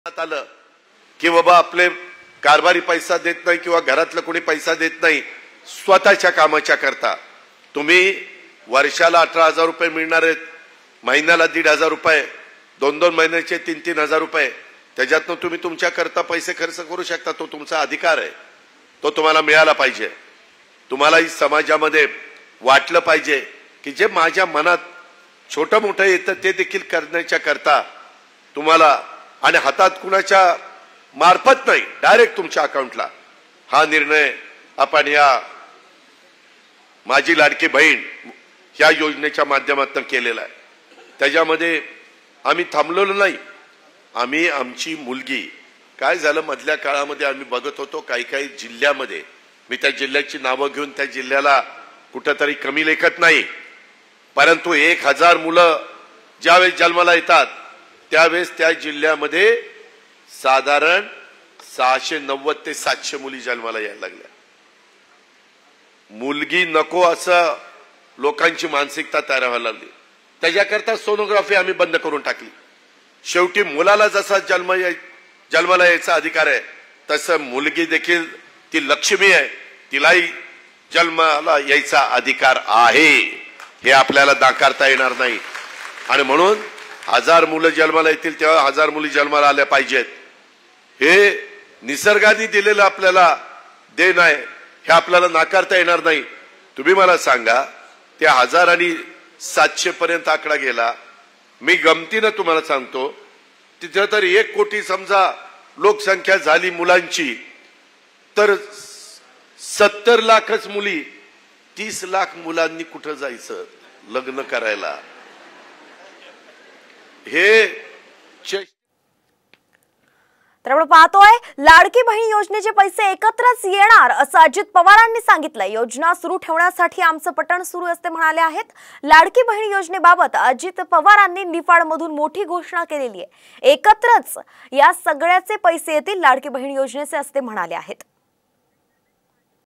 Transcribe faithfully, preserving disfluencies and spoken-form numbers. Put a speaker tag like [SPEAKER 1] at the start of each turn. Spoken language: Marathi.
[SPEAKER 1] आलं की बाबा आपले कारभारी पैसा देत नाही किंवा घरातलं कोणी पैसा देत नाही स्वतःच्या कामाच्या करता तुम्ही वर्षाला अठरा हजार रुपये मिळणार आहेत, महिन्याला दीड हजार रुपये, दोन दोन महिन्याचे तीन तीन हजार रुपये, त्याच्यातनं तुम्ही तुमच्या करता पैसे खर्च करू शकता. तो तुमचा अधिकार आहे, तो तुम्हाला मिळाला पाहिजे. तुम्हालाही समाजामध्ये वाटलं पाहिजे की जे माझ्या मनात छोटं मोठं येतं ते देखील करण्याच्या करता तुम्हाला आणि हातात कुणाच्या मार्फत नाही डायरेक्ट तुमच्या अकाउंटला हा निर्णय आपण या माझी लाडकी बहीण या योजनेच्या माध्यमातून केलेला आहे. त्याच्यामध्ये आम्ही थांबलेलो नाही. आम्ही आमची मुलगी काय झालं मधल्या काळामध्ये आम्ही बघत होतो काही काही जिल्ह्यामध्ये, मी त्या जिल्ह्याची नावं घेऊन त्या जिल्ह्याला कुठंतरी कमी लेखत नाही, परंतु एक हजार मुलं ज्यावेळेस जन्माला येतात त्यावेळेस त्या जिल्ह्यामध्ये साधारण सहाशे नव्वद ते सातशे मुली जन्माला यायला लागल्या. मुलगी नको असं लोकांची मानसिकता तयार व्हायला लागली. त्याच्याकरता सोनोग्राफी आम्ही बंद करून टाकली. शेवटी मुलाला जसा जन्म जन्माला यायचा अधिकार आहे तसं मुलगी देखील ती लक्ष्मी आहे, तिलाही जन्माला यायचा अधिकार आहे, हे आपल्याला नाकारता येणार नाही. आणि म्हणून हजार मुलं जन्माला येतील तेव्हा हजार मुली जन्माला आल्या पाहिजेत. हे निसर्गाने दिलेलं आपल्याला देण आहे, हे आपल्याला नाकारता येणार नाही. तुम्ही मला सांगा त्या हजार आणि सातशे पर्यंत आकडा गेला. मी गमतीनं तुम्हाला सांगतो तिथे तर एक कोटी समजा लोकसंख्या झाली मुलांची तर सत्तर लाखच मुली, तीस लाख मुलांनी कुठं जायचं लग्न करायला. हे
[SPEAKER 2] तर आपण पाहतोय लाडकी बहीण योजनेचे पैसे एकत्रच येणार असं अजित पवारांनी सांगितलंय. योजना सुरू ठेवण्यासाठी आमचं पटण सुरू असते म्हणाले आहेत. लाडकी बहीण योजनेबाबत अजित पवारांनी निफाडमधून मोठी घोषणा केलेली आहे. एकत्रच या सगळ्याचे पैसे येतील लाडकी बहीण योजनेचे असते म्हणाले आहेत.